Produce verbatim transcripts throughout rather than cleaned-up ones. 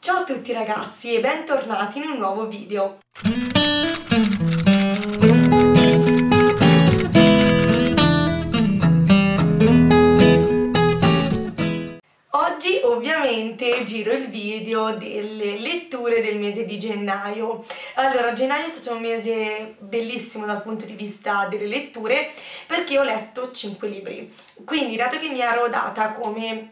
Ciao a tutti ragazzi e bentornati in un nuovo video. Oggi ovviamente giro il video delle letture del mese di gennaio. Allora, gennaio è stato un mese bellissimo dal punto di vista delle letture perché ho letto cinque libri. Quindi, dato che mi ero data come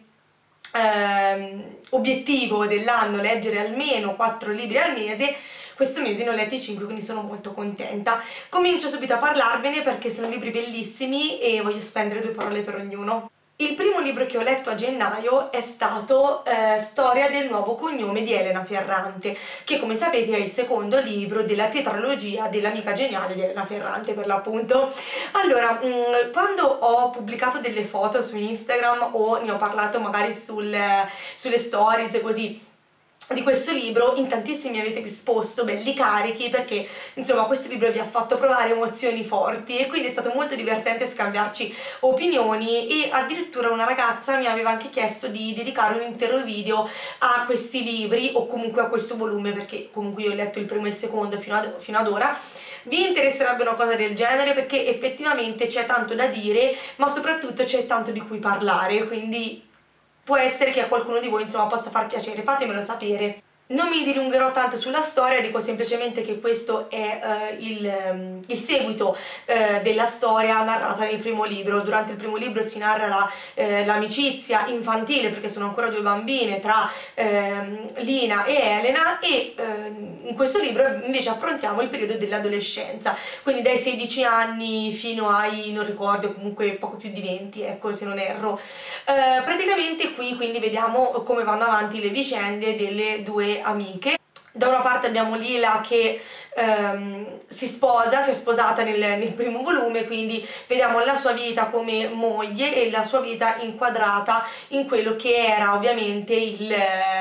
ehm, obiettivo dell'anno leggere almeno quattro libri al mese, questo mese ne ho letti cinque, quindi sono molto contenta. Comincio subito a parlarvene perché sono libri bellissimi e voglio spendere due parole per ognuno. Il primo libro che ho letto a gennaio è stato eh, Storia del nuovo cognome di Elena Ferrante, che come sapete è il secondo libro della tetralogia dell'amica geniale di Elena Ferrante, per l'appunto. Allora, mh, quando ho pubblicato delle foto su Instagram o ne ho parlato magari sul, sulle stories e così di questo libro, in tantissimi avete risposto belli carichi perché insomma questo libro vi ha fatto provare emozioni forti e quindi è stato molto divertente scambiarci opinioni, e addirittura una ragazza mi aveva anche chiesto di dedicare un intero video a questi libri o comunque a questo volume, perché comunque io ho letto il primo e il secondo fino ad, fino ad ora. Vi interesserebbe una cosa del genere perché effettivamente c'è tanto da dire, ma soprattutto c'è tanto di cui parlare, quindi può essere che a qualcuno di voi insomma possa far piacere, fatemelo sapere. Non mi dilungherò tanto sulla storia, dico semplicemente che questo è uh, il, um, il seguito uh, della storia narrata nel primo libro. Durante il primo libro si narra l'amicizia uh, infantile, perché sono ancora due bambine, tra uh, Lina e Elena, e uh, in questo libro invece affrontiamo il periodo dell'adolescenza, quindi dai sedici anni fino ai, non ricordo, comunque poco più di venti, ecco, se non erro. Uh, praticamente qui quindi vediamo come vanno avanti le vicende delle due amiche. Da una parte abbiamo Lila che ehm, si sposa, si è sposata nel, nel primo volume, quindi vediamo la sua vita come moglie e la sua vita inquadrata in quello che era ovviamente il...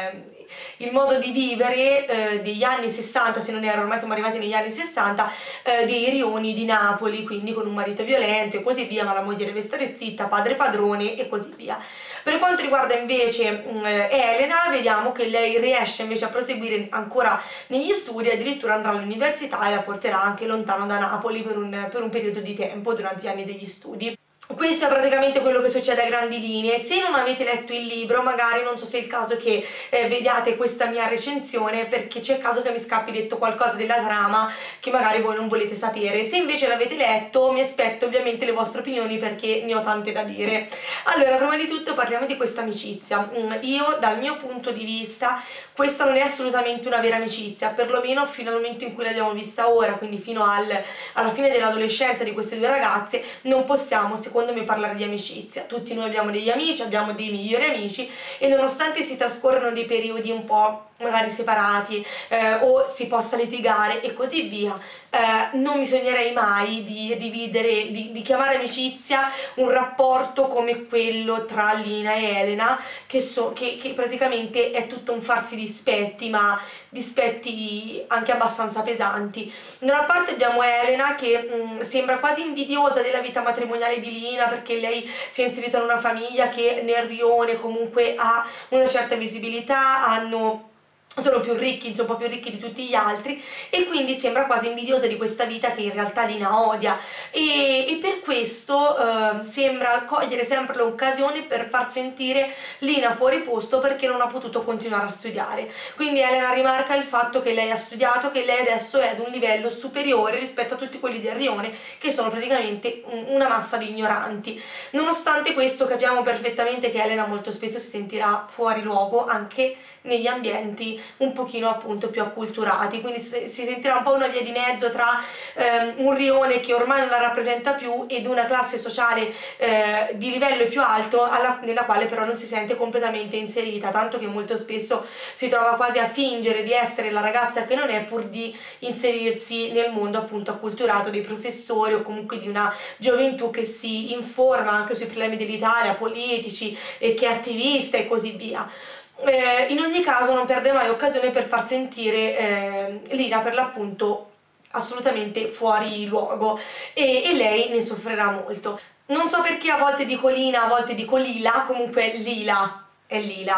il modo di vivere eh, degli anni sessanta, se non erro, ormai siamo arrivati negli anni sessanta, eh, dei rioni di Napoli, quindi con un marito violento e così via, ma la moglie deve stare zitta, padre padrone e così via. Per quanto riguarda invece eh, Elena, vediamo che lei riesce invece a proseguire ancora negli studi, addirittura andrà all'università e la porterà anche lontano da Napoli per un, per un periodo di tempo durante gli anni degli studi. Questo è praticamente quello che succede a grandi linee. Se non avete letto il libro, magari non so se è il caso che eh, vediate questa mia recensione, perché c'è il caso che mi scappi detto qualcosa della trama che magari voi non volete sapere. Se invece l'avete letto, mi aspetto ovviamente le vostre opinioni perché ne ho tante da dire. Allora, prima di tutto parliamo di questa amicizia. Io, dal mio punto di vista, questa non è assolutamente una vera amicizia, perlomeno fino al momento in cui l'abbiamo vista ora, quindi fino al, alla fine dell'adolescenza di queste due ragazze, non possiamo, secondo me, parlare di amicizia. Tutti noi abbiamo degli amici, abbiamo dei migliori amici e nonostante si trascorrano dei periodi un po' magari separati eh, o si possa litigare e così via, eh, non mi sognerei mai di dividere, di, di chiamare amicizia un rapporto come quello tra Lina e Elena, che, so, che, che praticamente è tutto un farsi dispetti, ma dispetti anche abbastanza pesanti. Da una parte abbiamo Elena che mh, sembra quasi invidiosa della vita matrimoniale di Lina perché lei si è inserita in una famiglia che nel rione comunque ha una certa visibilità, hanno sono più ricchi, insomma più ricchi di tutti gli altri, e quindi sembra quasi invidiosa di questa vita che in realtà Lina odia, e, e per questo eh, sembra cogliere sempre l'occasione per far sentire Lina fuori posto perché non ha potuto continuare a studiare. Quindi Elena rimarca il fatto che lei ha studiato, che lei adesso è ad un livello superiore rispetto a tutti quelli del rione che sono praticamente una massa di ignoranti. Nonostante questo capiamo perfettamente che Elena molto spesso si sentirà fuori luogo anche negli ambienti un pochino appunto più acculturati, quindi si sentirà un po' una via di mezzo tra ehm, un rione che ormai non la rappresenta più ed una classe sociale eh, di livello più alto alla, nella quale però non si sente completamente inserita, tanto che molto spesso si trova quasi a fingere di essere la ragazza che non è pur di inserirsi nel mondo appunto acculturato dei professori o comunque di una gioventù che si informa anche sui problemi dell'Italia, politici, e che è attivista e così via. Eh, in ogni caso non perde mai occasione per far sentire eh, Lina per l'appunto assolutamente fuori luogo, e, e lei ne soffrirà molto. Non so perché a volte dico Lina, a volte dico Lila, comunque Lila è Lila,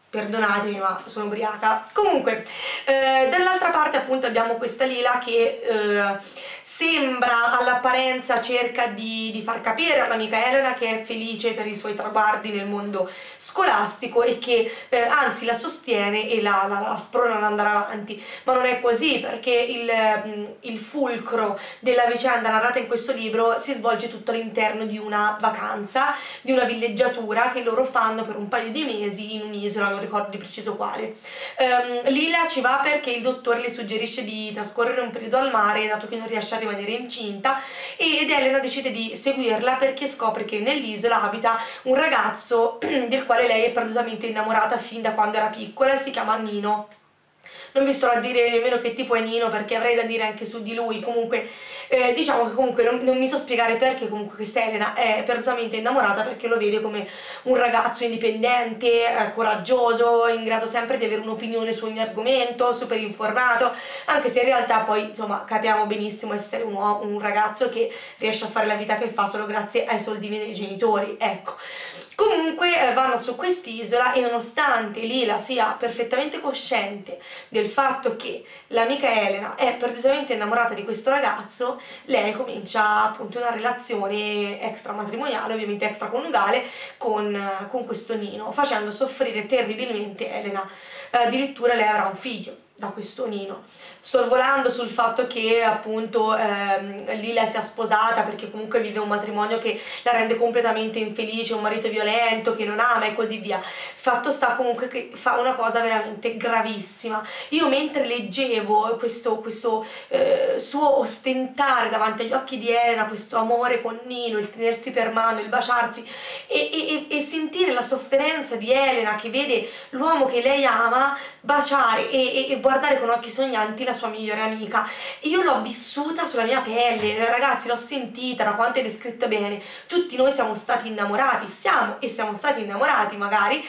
perdonatemi ma sono ubriaca. Comunque eh, dall'altra parte appunto abbiamo questa Lila che eh, sembra all'apparenza cerca di, di far capire all'amica Elena che è felice per i suoi traguardi nel mondo scolastico e che eh, anzi la sostiene e la, la, la sprona ad andare avanti, ma non è così, perché il, il fulcro della vicenda narrata in questo libro si svolge tutto all'interno di una vacanza, di una villeggiatura che loro fanno per un paio di mesi in un'isola, non ricordo di preciso quale. Um, Lila ci va perché il dottore le suggerisce di trascorrere un periodo al mare dato che non riesce a rimanere incinta, ed Elena decide di seguirla perché scopre che nell'isola abita un ragazzo del quale lei è perdutamente innamorata fin da quando era piccola e si chiama Nino. Non vi sto a dire nemmeno che tipo è Nino perché avrei da dire anche su di lui. Comunque eh, diciamo che comunque non, non mi so spiegare perché comunque questa Elena è perdutamente innamorata, perché lo vede come un ragazzo indipendente, eh, coraggioso, in grado sempre di avere un'opinione su ogni argomento, super informato, anche se in realtà poi insomma capiamo benissimo essere un, uomo, un ragazzo che riesce a fare la vita che fa solo grazie ai soldini dei genitori, ecco. Comunque eh, vanno su quest'isola e nonostante Lila sia perfettamente cosciente del fatto che l'amica Elena è perdutamente innamorata di questo ragazzo, lei comincia appunto una relazione extramatrimoniale, ovviamente extraconiugale, con, con questo Nino, facendo soffrire terribilmente Elena. Eh, addirittura lei avrà un figlio da questo Nino, sorvolando sul fatto che appunto ehm, Lila sia sposata perché comunque vive un matrimonio che la rende completamente infelice, un marito violento che non ama e così via. Fatto sta comunque che fa una cosa veramente gravissima. Io mentre leggevo questo, questo eh, suo ostentare davanti agli occhi di Elena, questo amore con Nino, il tenersi per mano, il baciarsi e, e, e sentire la sofferenza di Elena che vede l'uomo che lei ama baciare e, e, e guardare con occhi sognanti la sua migliore amica, io l'ho vissuta sulla mia pelle, ragazzi, l'ho sentita, da quanto è descritta bene. Tutti noi siamo stati innamorati, siamo e siamo stati innamorati magari,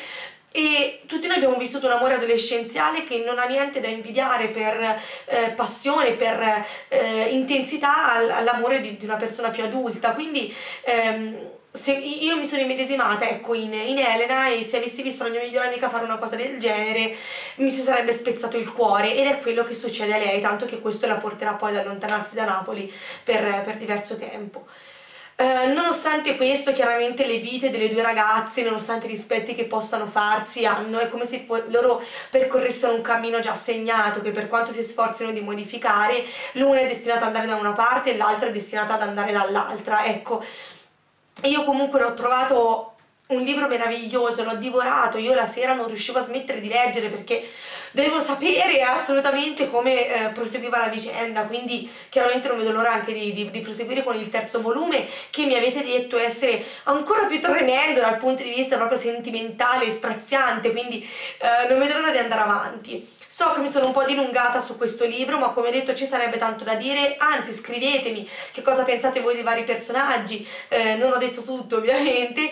e tutti noi abbiamo vissuto un amore adolescenziale che non ha niente da invidiare per eh, passione, per eh, intensità all'amore di, di una persona più adulta. Quindi ehm, se io mi sono immedesimata ecco in, in Elena, e se avessi visto la mia migliore amica fare una cosa del genere mi si sarebbe spezzato il cuore, ed è quello che succede a lei, tanto che questo la porterà poi ad allontanarsi da Napoli per, per diverso tempo. Uh, nonostante questo, chiaramente le vite delle due ragazze, nonostante i rispetti che possano farsi, hanno, è come se loro percorressero un cammino già segnato, che per quanto si sforzino di modificare, l'una è destinata ad andare da una parte e l'altra è destinata ad andare dall'altra, ecco. Io comunque l'ho trovato un libro meraviglioso, l'ho divorato, io la sera non riuscivo a smettere di leggere perché dovevo sapere assolutamente come eh, proseguiva la vicenda, quindi chiaramente non vedo l'ora anche di, di, di proseguire con il terzo volume, che mi avete detto essere ancora più tremendo dal punto di vista proprio sentimentale e straziante, quindi eh, non vedo l'ora di andare avanti. So che mi sono un po' dilungata su questo libro, ma come detto ci sarebbe tanto da dire, anzi scrivetemi che cosa pensate voi dei vari personaggi, eh, non ho detto tutto ovviamente,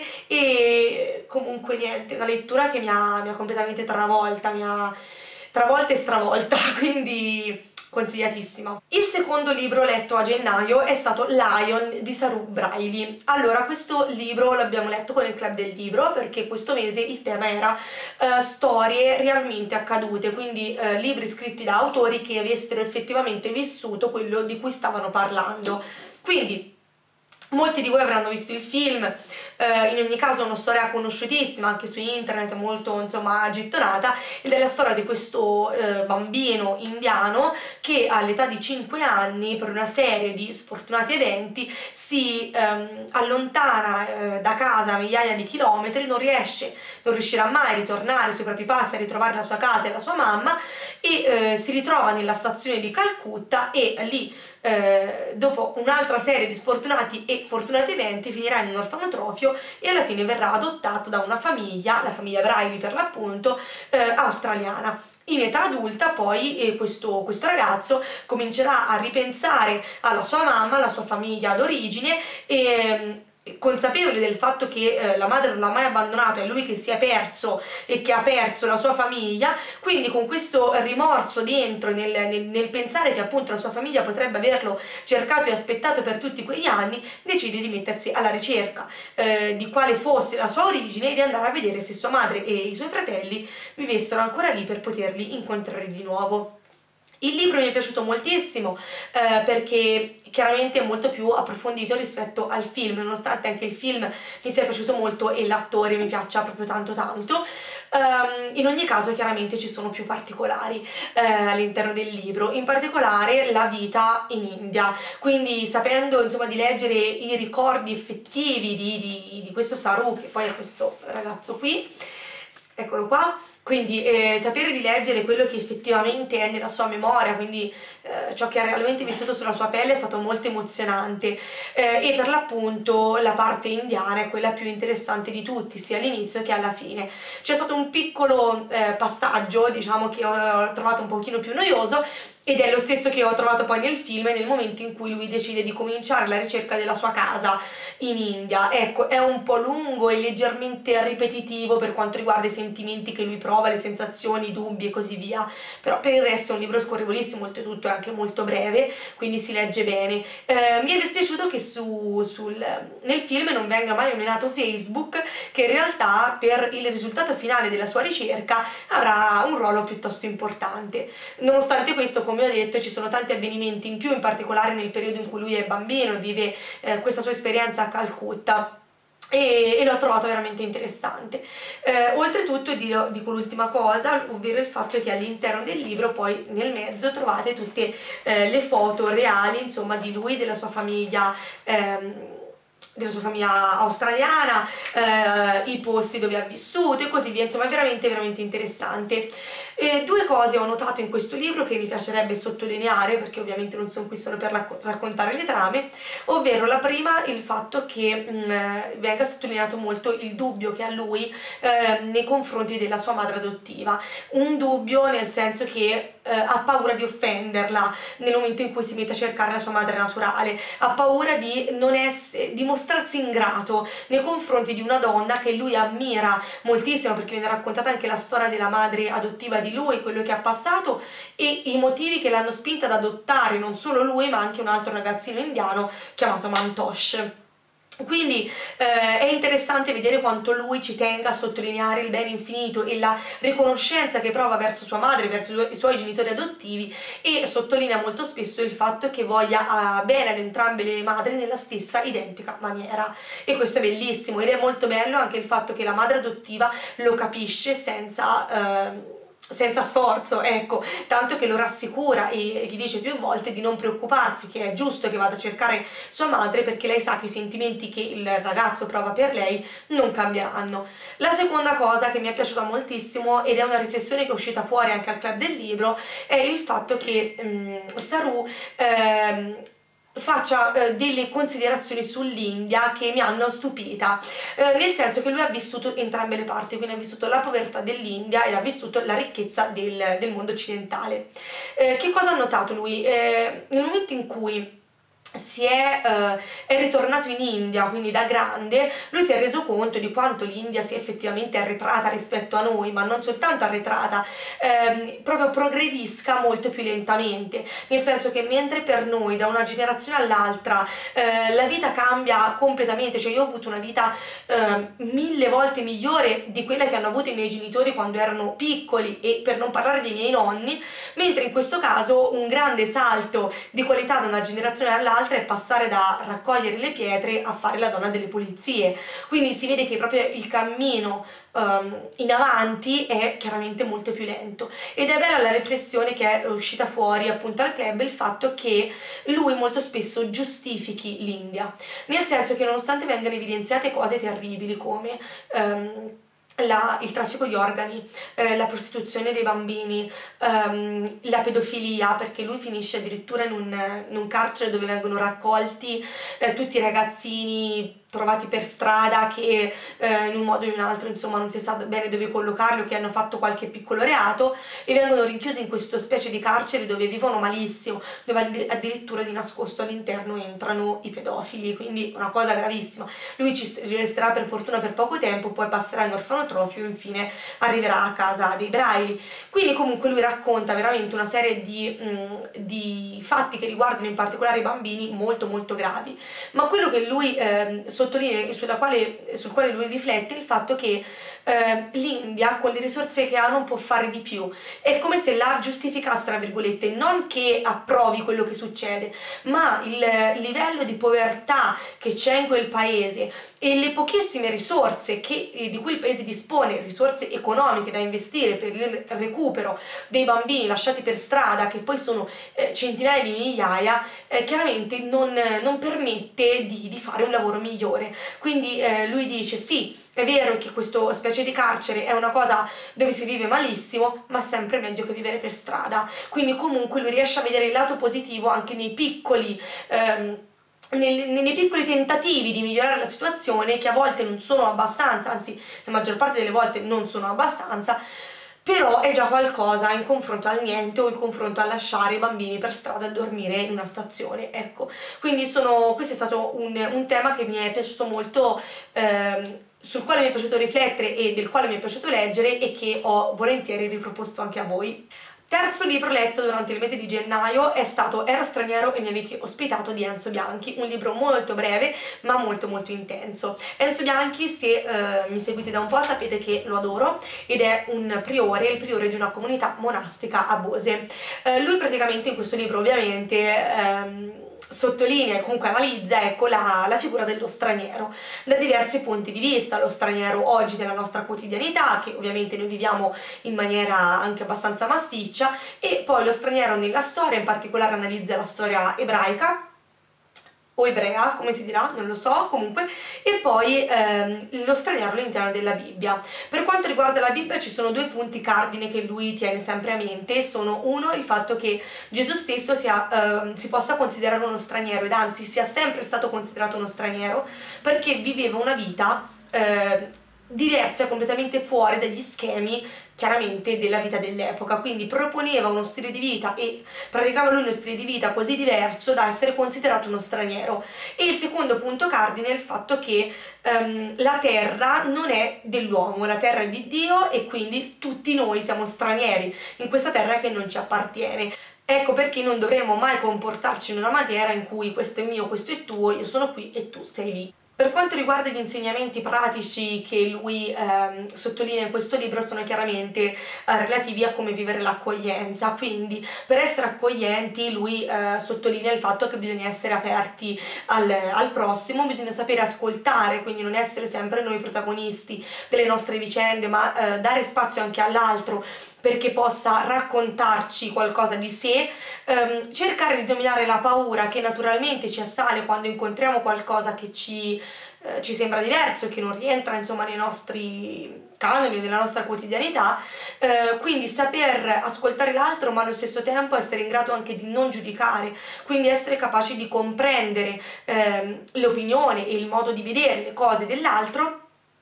e comunque niente, una lettura che mi ha, mi ha completamente travolta, mi ha travolta e stravolta, quindi consigliatissima. Il secondo libro letto a gennaio è stato Lion di Sarù Brahili. Allora, questo libro l'abbiamo letto con il club del libro perché questo mese il tema era uh, storie realmente accadute, quindi uh, libri scritti da autori che avessero effettivamente vissuto quello di cui stavano parlando. Quindi molti di voi avranno visto il film, eh, in ogni caso è una storia conosciutissima anche su internet, molto insomma gettonata, ed è la storia di questo eh, bambino indiano che all'età di cinque anni per una serie di sfortunati eventi si ehm, allontana eh, da casa a migliaia di chilometri, non riesce, non riuscirà mai a ritornare sui propri passi, a ritrovare la sua casa e la sua mamma, e eh, si ritrova nella stazione di Calcutta e lì Eh, dopo un'altra serie di sfortunati e fortunati eventi finirà in un orfanotrofio e alla fine verrà adottato da una famiglia, la famiglia Brahili per l'appunto, eh, australiana. In età adulta poi eh, questo, questo ragazzo comincerà a ripensare alla sua mamma, alla sua famiglia d'origine, e consapevole del fatto che eh, la madre non l'ha mai abbandonato, è lui che si è perso e che ha perso la sua famiglia, quindi con questo rimorso dentro nel, nel, nel pensare che appunto la sua famiglia potrebbe averlo cercato e aspettato per tutti quegli anni, decide di mettersi alla ricerca eh, di quale fosse la sua origine e di andare a vedere se sua madre e i suoi fratelli vivessero ancora lì per poterli incontrare di nuovo. Il libro mi è piaciuto moltissimo eh, perché chiaramente è molto più approfondito rispetto al film, nonostante anche il film mi sia piaciuto molto e l'attore mi piaccia proprio tanto tanto. Um, in ogni caso chiaramente ci sono più particolari eh, all'interno del libro, in particolare la vita in India, quindi sapendo insomma di leggere i ricordi effettivi di, di, di questo Saru, che poi è questo ragazzo qui, eccolo qua. Quindi eh, sapere di leggere quello che effettivamente è nella sua memoria, quindi eh, ciò che ha realmente vissuto sulla sua pelle, è stato molto emozionante eh, e per l'appunto la parte indiana è quella più interessante di tutti, sia all'inizio che alla fine. C'è stato un piccolo eh, passaggio, diciamo, che ho trovato un pochino più noioso, ed è lo stesso che ho trovato poi nel film, nel momento in cui lui decide di cominciare la ricerca della sua casa in India. Ecco, è un po' lungo e leggermente ripetitivo per quanto riguarda i sentimenti che lui prova, le sensazioni, i dubbi e così via, però per il resto è un libro scorrevolissimo, oltretutto è anche molto breve, quindi si legge bene. Eh, mi è dispiaciuto che su, sul, nel film non venga mai nominato Facebook, che in realtà per il risultato finale della sua ricerca avrà un ruolo piuttosto importante. Nonostante questo, come ho detto, ci sono tanti avvenimenti in più, in particolare nel periodo in cui lui è bambino e vive eh, questa sua esperienza a Calcutta, e, e l'ho trovato veramente interessante. Eh, oltretutto dico, dico l'ultima cosa, ovvero il fatto che all'interno del libro poi nel mezzo trovate tutte eh, le foto reali, insomma, di lui, della sua famiglia, ehm, della sua famiglia australiana, eh, i posti dove ha vissuto e così via, insomma è veramente veramente interessante. E due cose ho notato in questo libro che mi piacerebbe sottolineare, perché ovviamente non sono qui solo per racc raccontare le trame, ovvero la prima, il fatto che mh, venga sottolineato molto il dubbio che ha lui eh, nei confronti della sua madre adottiva, un dubbio nel senso che eh, ha paura di offenderla nel momento in cui si mette a cercare la sua madre naturale, ha paura di non essere, di mostrarsi ingrato nei confronti di una donna che lui ammira moltissimo, perché viene raccontata anche la storia della madre adottiva di lui, quello che ha passato e i motivi che l'hanno spinta ad adottare non solo lui ma anche un altro ragazzino indiano chiamato Mantosh. Quindi eh, è interessante vedere quanto lui ci tenga a sottolineare il bene infinito e la riconoscenza che prova verso sua madre, verso i suoi, i suoi genitori adottivi, e sottolinea molto spesso il fatto che voglia uh, bene ad entrambe le madri nella stessa identica maniera, e questo è bellissimo. Ed è molto bello anche il fatto che la madre adottiva lo capisce senza... Uh, senza sforzo, ecco, tanto che lo rassicura e gli dice più volte di non preoccuparsi, che è giusto che vada a cercare sua madre perché lei sa che i sentimenti che il ragazzo prova per lei non cambieranno. La seconda cosa che mi è piaciuta moltissimo, ed è una riflessione che è uscita fuori anche al club del libro, è il fatto che um, Saru um, faccia eh, delle considerazioni sull'India che mi hanno stupita, eh, nel senso che lui ha vissuto entrambe le parti, quindi ha vissuto la povertà dell'India e ha vissuto la ricchezza del, del mondo occidentale. Eh, che cosa ha notato lui? Eh, nel momento in cui si è, eh, è ritornato in India, quindi da grande, lui si è reso conto di quanto l'India sia effettivamente arretrata rispetto a noi, ma non soltanto arretrata, ehm, proprio progredisca molto più lentamente, nel senso che mentre per noi da una generazione all'altra eh, la vita cambia completamente, cioè io ho avuto una vita eh, mille volte migliore di quella che hanno avuto i miei genitori quando erano piccoli, e per non parlare dei miei nonni, mentre in questo caso un grande salto di qualità da una generazione all'altra è passare da raccogliere le pietre a fare la donna delle pulizie. Quindi si vede che proprio il cammino um, in avanti è chiaramente molto più lento, ed è bella la riflessione che è uscita fuori appunto al club, il fatto che lui molto spesso giustifichi l'India, nel senso che nonostante vengano evidenziate cose terribili come um, La, il traffico di organi, eh, la prostituzione dei bambini, ehm, la pedofilia, perché lui finisce addirittura in un, in un carcere dove vengono raccolti eh, tutti i ragazzini trovati per strada, che eh, in un modo o in un altro insomma non si sa bene dove collocarli o che hanno fatto qualche piccolo reato e vengono rinchiusi in questa specie di carcere dove vivono malissimo, dove addirittura di nascosto all'interno entrano i pedofili, quindi una cosa gravissima. Lui ci resterà per fortuna per poco tempo, poi passerà in orfanotrofio e infine arriverà a casa dei Braili. Quindi comunque lui racconta veramente una serie di, mh, di fatti che riguardano in particolare i bambini molto molto gravi, ma quello che lui eh, sottolinea e sulla quale, sul quale lui riflette è il fatto che eh, l'India con le risorse che ha non può fare di più. È come se la giustificasse, tra virgolette, non che approvi quello che succede, ma il livello di povertà che c'è in quel paese e le pochissime risorse che, di cui il paese dispone, risorse economiche da investire per il recupero dei bambini lasciati per strada, che poi sono eh, centinaia di migliaia, eh, chiaramente non, non permette di, di fare un lavoro migliore. Quindi eh, lui dice sì, è vero che questa specie di carcere è una cosa dove si vive malissimo, ma sempre meglio che vivere per strada. Quindi comunque lui riesce a vedere il lato positivo anche nei piccoli ehm, Nei, nei piccoli tentativi di migliorare la situazione, che a volte non sono abbastanza, anzi la maggior parte delle volte non sono abbastanza, però è già qualcosa in confronto al niente o il confronto a lasciare i bambini per strada a dormire in una stazione, ecco. Quindi sono, questo è stato un, un tema che mi è piaciuto molto, ehm, sul quale mi è piaciuto riflettere e del quale mi è piaciuto leggere e che ho volentieri riproposto anche a voi. Terzo libro letto durante il mese di gennaio è stato Ero straniero e mi avete ospitato di Enzo Bianchi, un libro molto breve ma molto molto intenso. Enzo Bianchi, se eh, mi seguite da un po' sapete che lo adoro, ed è un priore, il priore di una comunità monastica a Bose. Eh, lui praticamente in questo libro ovviamente ehm, sottolinea e comunque analizza, ecco, la, la figura dello straniero da diversi punti di vista, lo straniero oggi nella nostra quotidianità, che ovviamente noi viviamo in maniera anche abbastanza massiccia, e poi lo straniero nella storia, in particolare analizza la storia ebraica o ebrea, come si dirà, non lo so, comunque, e poi ehm, lo straniero all'interno della Bibbia. Per quanto riguarda la Bibbia ci sono due punti cardine che lui tiene sempre a mente. Sono uno, il fatto che Gesù stesso sia, eh, si possa considerare uno straniero, ed anzi sia sempre stato considerato uno straniero, perché viveva una vita eh, diversa, completamente fuori dagli schemi chiaramente della vita dell'epoca, quindi proponeva uno stile di vita e praticava lui uno stile di vita così diverso da essere considerato uno straniero. E il secondo punto cardine è il fatto che um, la terra non è dell'uomo, la terra è di Dio e quindi tutti noi siamo stranieri in questa terra che non ci appartiene. Ecco perché non dovremmo mai comportarci in una maniera in cui questo è mio, questo è tuo, io sono qui e tu sei lì. Per quanto riguarda gli insegnamenti pratici che lui ehm, sottolinea in questo libro, sono chiaramente eh, relativi a come vivere l'accoglienza. Quindi per essere accoglienti lui eh, sottolinea il fatto che bisogna essere aperti al, al prossimo, bisogna sapere ascoltare, quindi non essere sempre noi protagonisti delle nostre vicende, ma eh, dare spazio anche all'altro perché possa raccontarci qualcosa di sé, ehm, cercare di dominare la paura che naturalmente ci assale quando incontriamo qualcosa che ci, eh, ci sembra diverso e che non rientra insomma nei nostri canoni, nella nostra quotidianità, eh, quindi saper ascoltare l'altro ma allo stesso tempo essere in grado anche di non giudicare, quindi essere capaci di comprendere ehm, l'opinione e il modo di vedere le cose dell'altro,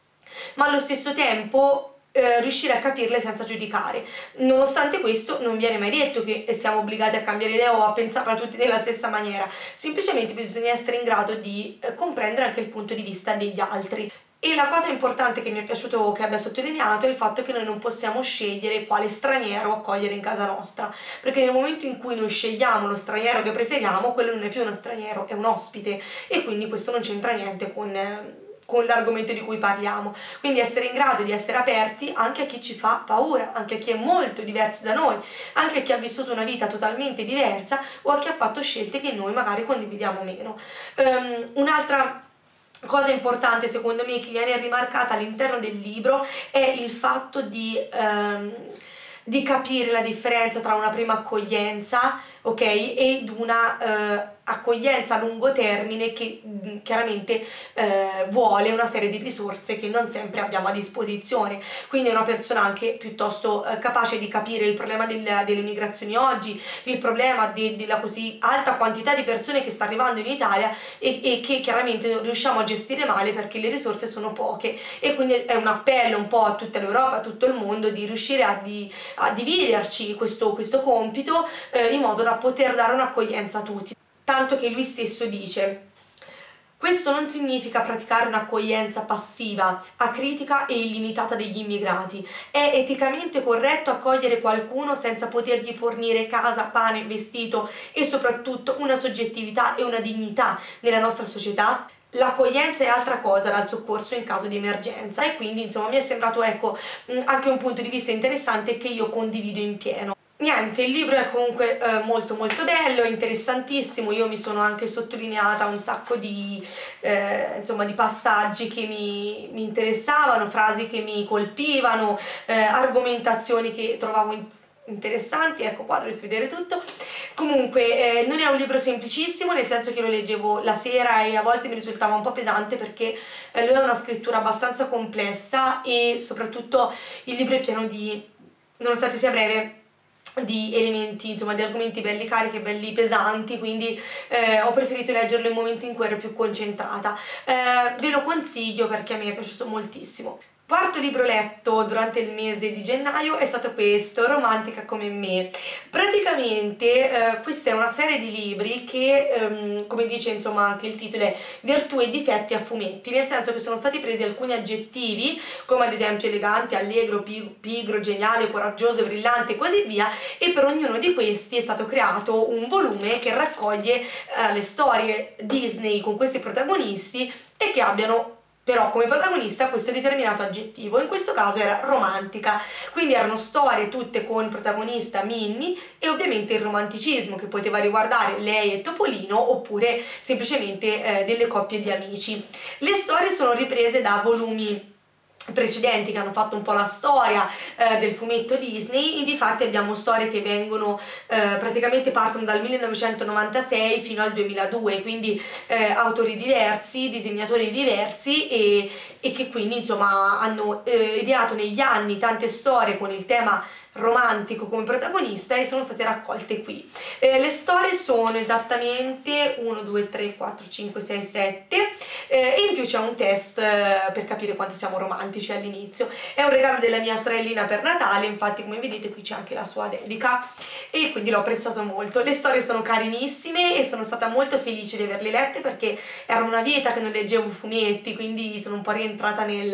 ma allo stesso tempo Eh, riuscire a capirle senza giudicare. Nonostante questo non viene mai detto che siamo obbligati a cambiare idea o a pensarla tutti nella stessa maniera, semplicemente bisogna essere in grado di eh, comprendere anche il punto di vista degli altri. E la cosa importante che mi è piaciuto che abbia sottolineato è il fatto che noi non possiamo scegliere quale straniero accogliere in casa nostra, perché nel momento in cui noi scegliamo lo straniero che preferiamo, quello non è più uno straniero, è un ospite, e quindi questo non c'entra niente con eh, con l'argomento di cui parliamo. Quindi essere in grado di essere aperti anche a chi ci fa paura, anche a chi è molto diverso da noi, anche a chi ha vissuto una vita totalmente diversa o a chi ha fatto scelte che noi magari condividiamo meno. Um, un'altra cosa importante secondo me che viene rimarcata all'interno del libro è il fatto di um, di capire la differenza tra una prima accoglienza, ok, ed una uh, accoglienza a lungo termine che mh, chiaramente eh, vuole una serie di risorse che non sempre abbiamo a disposizione, quindi è una persona anche piuttosto eh, capace di capire il problema del, delle migrazioni oggi, il problema de, della così alta quantità di persone che sta arrivando in Italia e, e che chiaramente non riusciamo a gestire male perché le risorse sono poche, e quindi è un appello un po' a tutta l'Europa, a tutto il mondo, di riuscire a, di, a dividerci questo, questo compito eh, in modo da poter dare un'accoglienza a tutti. Tanto che lui stesso dice: questo non significa praticare un'accoglienza passiva, acritica e illimitata degli immigrati. È eticamente corretto accogliere qualcuno senza potergli fornire casa, pane, vestito e soprattutto una soggettività e una dignità nella nostra società? L'accoglienza è altra cosa dal soccorso in caso di emergenza, e quindi insomma mi è sembrato, ecco, anche un punto di vista interessante che io condivido in pieno. Niente, il libro è comunque eh, molto molto bello, interessantissimo. Io mi sono anche sottolineata un sacco di, eh, insomma, di passaggi che mi, mi interessavano, frasi che mi colpivano, eh, argomentazioni che trovavo in interessanti. Ecco qua, dovreste vedere tutto. Comunque eh, non è un libro semplicissimo, nel senso che lo leggevo la sera e a volte mi risultava un po' pesante, perché eh, lui ha una scrittura abbastanza complessa e soprattutto il libro è pieno di, nonostante sia breve, di elementi, insomma di argomenti belli carichi e belli pesanti, quindi eh, ho preferito leggerlo in momenti in cui ero più concentrata. Eh, ve lo consiglio perché a me è piaciuto moltissimo. Quarto libro letto durante il mese di gennaio è stato questo, Romantica come me. Praticamente eh, questa è una serie di libri che, ehm, come dice insomma anche il titolo, è Virtù e difetti a fumetti, nel senso che sono stati presi alcuni aggettivi, come ad esempio elegante, allegro, pigro, geniale, coraggioso, brillante e così via, e per ognuno di questi è stato creato un volume che raccoglie eh, le storie Disney con questi protagonisti e che abbiano però come protagonista questo determinato aggettivo. In questo caso era romantica, quindi erano storie tutte con protagonista Minnie e ovviamente il romanticismo, che poteva riguardare lei e Topolino oppure semplicemente eh, delle coppie di amici. Le storie sono riprese da volumi precedenti che hanno fatto un po' la storia eh, del fumetto Disney. Difatti abbiamo storie che vengono eh, praticamente partono dal millenovecentonovantasei fino al duemiladue, quindi eh, autori diversi, disegnatori diversi e, e che quindi insomma hanno eh, ideato negli anni tante storie con il tema romantico come protagonista e sono state raccolte qui. Eh, le storie sono esattamente uno, due, tre, quattro, cinque, sei, sette eh, e in più c'è un test eh, per capire quanto siamo romantici all'inizio. È un regalo della mia sorellina per Natale, infatti come vedete qui c'è anche la sua dedica e quindi l'ho apprezzato molto. Le storie sono carinissime e sono stata molto felice di averle lette perché era una vita che non leggevo fumetti, quindi sono un po' rientrata nel,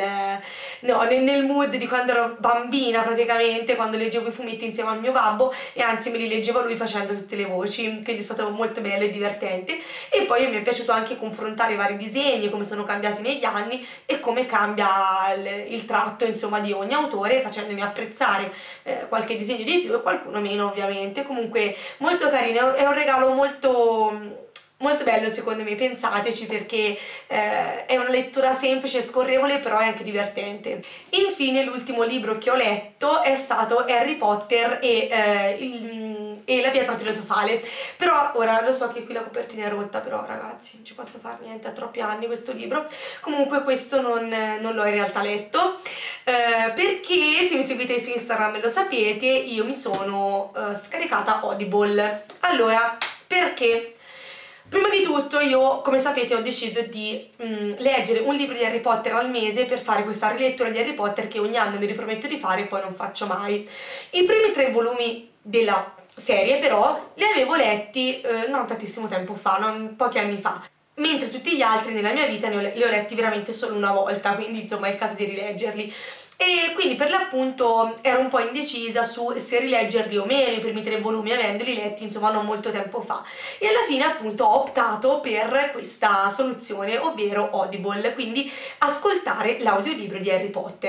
no, nel, nel mood di quando ero bambina, praticamente, quando leggevo i fumetti insieme al mio babbo e anzi me li leggeva lui facendo tutte le voci, quindi è stato molto bello e divertente. E poi mi è piaciuto anche confrontare i vari disegni, come sono cambiati negli anni e come cambia il, il tratto insomma di ogni autore, facendomi apprezzare eh, qualche disegno di più e qualcuno meno ovviamente. Comunque molto carino, è un regalo molto molto bello secondo me, pensateci, perché eh, è una lettura semplice e scorrevole, però è anche divertente. Infine l'ultimo libro che ho letto è stato Harry Potter e, eh, il, e la pietra filosofale. Però ora lo so che qui la copertina è rotta, però ragazzi non ci posso fare niente, ha troppi anni questo libro. Comunque questo non, non l'ho in realtà letto eh, perché, se mi seguite su Instagram lo sapete, io mi sono eh, scaricata Audible. Allora, perché? Prima di tutto io, come sapete, ho deciso di mh, leggere un libro di Harry Potter al mese per fare questa rilettura di Harry Potter che ogni anno mi riprometto di fare e poi non faccio mai. I primi tre volumi della serie però li avevo letti eh, non tantissimo tempo fa, non, pochi anni fa, mentre tutti gli altri nella mia vita ne ho, li ho letti veramente solo una volta, quindi insomma è il caso di rileggerli. E quindi per l'appunto ero un po' indecisa su se rileggerli o meno, i primi tre volumi, avendoli letti insomma non molto tempo fa, e alla fine appunto ho optato per questa soluzione, ovvero Audible, quindi ascoltare l'audiolibro di Harry Potter.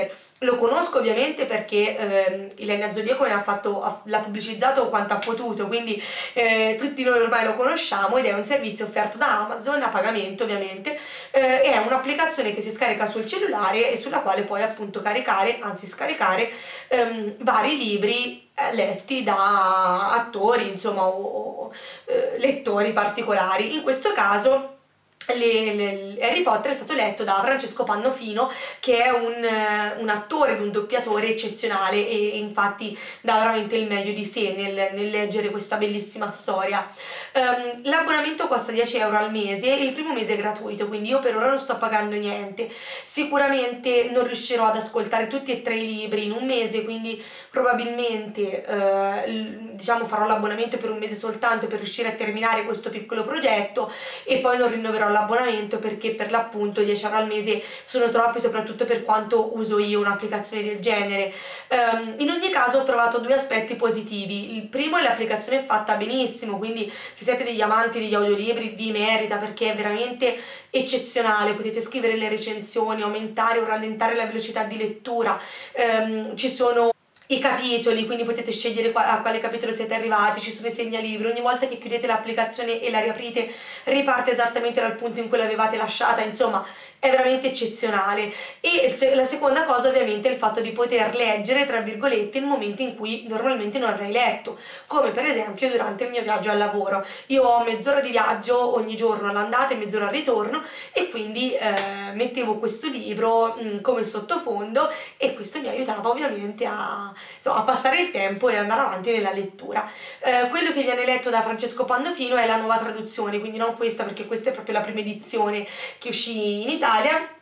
Lo conosco ovviamente perché eh, Ilenia Zodiaco l'ha fatto, l'ha pubblicizzato quanto ha potuto, quindi eh, tutti noi ormai lo conosciamo, ed è un servizio offerto da Amazon a pagamento ovviamente. Eh, è un'applicazione che si scarica sul cellulare e sulla quale puoi appunto caricare, anzi scaricare ehm, vari libri eh, letti da attori, insomma, o, o eh, lettori particolari. In questo caso Le, le, Harry Potter è stato letto da Francesco Pannofino, che è un, un attore, un doppiatore eccezionale, e infatti dà veramente il meglio di sé nel, nel leggere questa bellissima storia. Um, l'abbonamento costa dieci euro al mese e il primo mese è gratuito, quindi io per ora non sto pagando niente. Sicuramente non riuscirò ad ascoltare tutti e tre i libri in un mese, quindi probabilmente uh, diciamo farò l'abbonamento per un mese soltanto per riuscire a terminare questo piccolo progetto, e poi non rinnoverò l'abbonamento perché per l'appunto dieci euro al mese sono troppi, soprattutto per quanto uso io un'applicazione del genere. Um, in ogni caso ho trovato due aspetti positivi. Il primo è l'applicazione è fatta benissimo, quindi se siete degli amanti degli audiolibri vi merita, perché è veramente eccezionale. Potete scrivere le recensioni, aumentare o rallentare la velocità di lettura, um, ci sono i capitoli, quindi potete scegliere a quale capitolo siete arrivati, ci sono i segnalibri, ogni volta che chiudete l'applicazione e la riaprite riparte esattamente dal punto in cui l'avevate lasciata, insomma è veramente eccezionale. E la seconda cosa ovviamente è il fatto di poter leggere tra virgolette in momenti in cui normalmente non avrei letto, come per esempio durante il mio viaggio al lavoro. Io ho mezz'ora di viaggio ogni giorno all'andata e mezz'ora al ritorno, e quindi eh, mettevo questo libro mh, come sottofondo, e questo mi aiutava ovviamente a, insomma, a passare il tempo e andare avanti nella lettura. Eh, quello che viene letto da Francesco Pannofino è la nuova traduzione, quindi non questa, perché questa è proprio la prima edizione che uscì in Italia.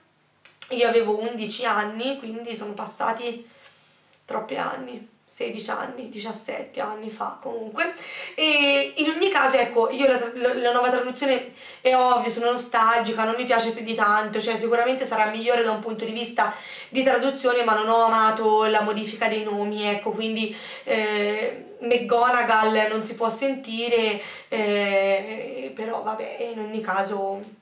Io avevo undici anni, quindi sono passati troppi anni, sedici anni, diciassette anni fa comunque. E in ogni caso, ecco, io la, la, la nuova traduzione è ovvio, sono nostalgica, non mi piace più di tanto, cioè sicuramente sarà migliore da un punto di vista di traduzione, ma non ho amato la modifica dei nomi, ecco, quindi eh, McGonagall non si può sentire, eh, però vabbè, in ogni caso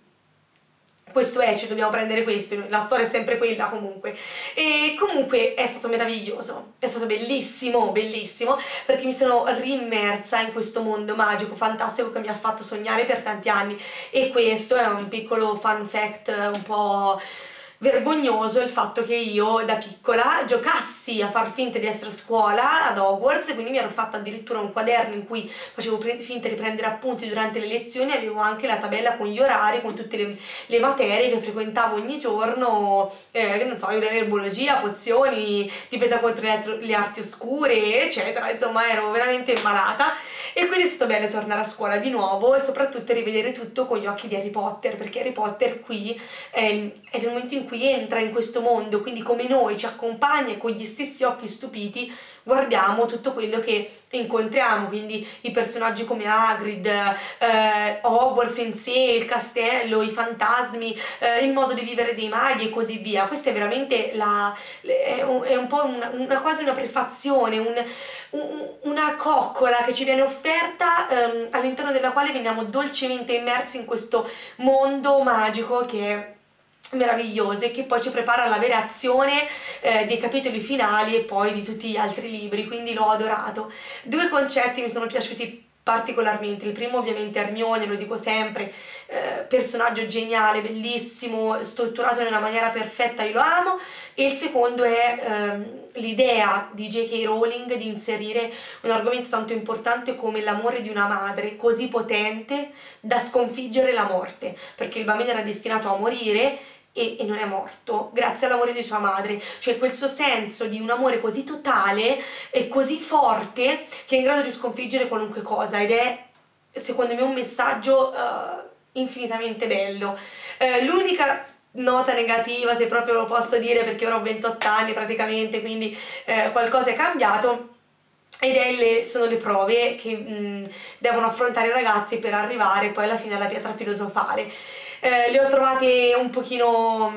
questo è, ci dobbiamo prendere questo, la storia è sempre quella comunque. E comunque è stato meraviglioso, è stato bellissimo, bellissimo, perché mi sono rimmersa in questo mondo magico, fantastico, che mi ha fatto sognare per tanti anni. E questo è un piccolo fun fact un po' vergognoso, il fatto che io da piccola giocassi a far finta di essere a scuola ad Hogwarts, e quindi mi ero fatta addirittura un quaderno in cui facevo finta di prendere appunti durante le lezioni, avevo anche la tabella con gli orari, con tutte le, le materie che frequentavo ogni giorno, eh, che non so, erbologia, pozioni, difesa contro le, le arti oscure, eccetera. Insomma ero veramente malata, e quindi è stato bello tornare a scuola di nuovo e soprattutto rivedere tutto con gli occhi di Harry Potter, perché Harry Potter qui è, è nel momento in cui entra in questo mondo, quindi come noi ci accompagna, e con gli stessi occhi stupiti guardiamo tutto quello che incontriamo, quindi i personaggi come Hagrid, eh, Hogwarts in sé, il castello, i fantasmi, eh, il modo di vivere dei maghi e così via. Questa è veramente la, è un, è un po' una, una, quasi una prefazione, un, un, una coccola che ci viene offerta, ehm, all'interno della quale veniamo dolcemente immersi in questo mondo magico che è meraviglioso, e che poi ci prepara alla vera azione eh, dei capitoli finali e poi di tutti gli altri libri, quindi l'ho adorato. Due concetti mi sono piaciuti particolarmente. Il primo ovviamente Hermione, lo dico sempre, eh, personaggio geniale, bellissimo, strutturato nella maniera perfetta, io lo amo. E il secondo è ehm, l'idea di J K Rowling di inserire un argomento tanto importante come l'amore di una madre, così potente da sconfiggere la morte, perché il bambino era destinato a morire e, e non è morto grazie all'amore di sua madre, cioè quel suo senso di un amore così totale e così forte che è in grado di sconfiggere qualunque cosa, ed è secondo me un messaggio uh, infinitamente bello. Uh, l'unica nota negativa, se proprio lo posso dire, perché ora ho ventotto anni praticamente, quindi eh, qualcosa è cambiato, ed è le, sono le prove che mh, devono affrontare i ragazzi per arrivare poi alla fine alla pietra filosofale. Eh, le ho trovate un pochino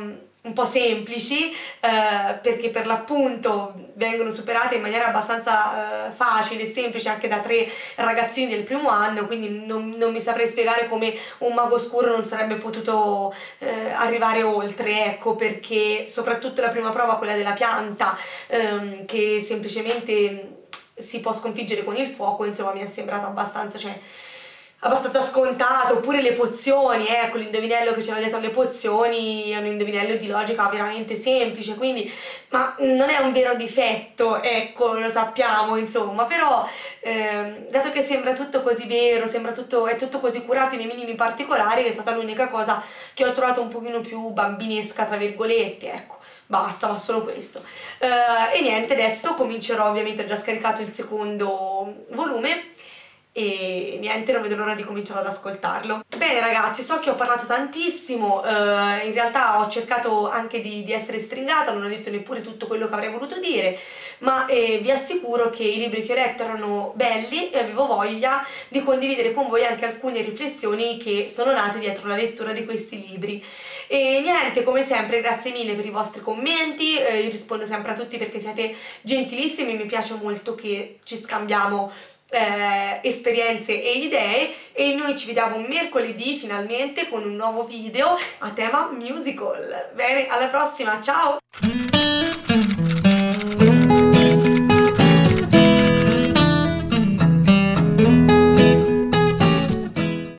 un po' semplici, eh, perché per l'appunto vengono superate in maniera abbastanza eh, facile e semplice anche da tre ragazzini del primo anno, quindi non, non mi saprei spiegare come un mago oscuro non sarebbe potuto eh, arrivare oltre, ecco, perché soprattutto la prima prova, quella della pianta, ehm, che semplicemente si può sconfiggere con il fuoco, insomma mi è sembrato abbastanza, cioè abbastanza scontato. Oppure le pozioni, ecco, l'indovinello che c'era dietro alle pozioni è un indovinello di logica veramente semplice, quindi, ma non è un vero difetto, ecco, lo sappiamo, insomma, però ehm, dato che sembra tutto così vero, sembra tutto, è tutto così curato nei minimi particolari, è stata l'unica cosa che ho trovato un pochino più bambinesca, tra virgolette, ecco. Basta, ma solo questo. Uh, e niente, adesso comincerò, ovviamente ho già scaricato il secondo volume e niente, non vedo l'ora di cominciare ad ascoltarlo. Bene ragazzi, so che ho parlato tantissimo, uh, in realtà ho cercato anche di, di essere stringata, non ho detto neppure tutto quello che avrei voluto dire, ma eh, vi assicuro che i libri che ho letto erano belli e avevo voglia di condividere con voi anche alcune riflessioni che sono nate dietro la lettura di questi libri. E niente, come sempre grazie mille per i vostri commenti, eh, io rispondo sempre a tutti perché siete gentilissimi, mi piace molto che ci scambiamo eh, esperienze e idee, e noi ci vediamo mercoledì finalmente con un nuovo video a tema musical. Bene, alla prossima, ciao!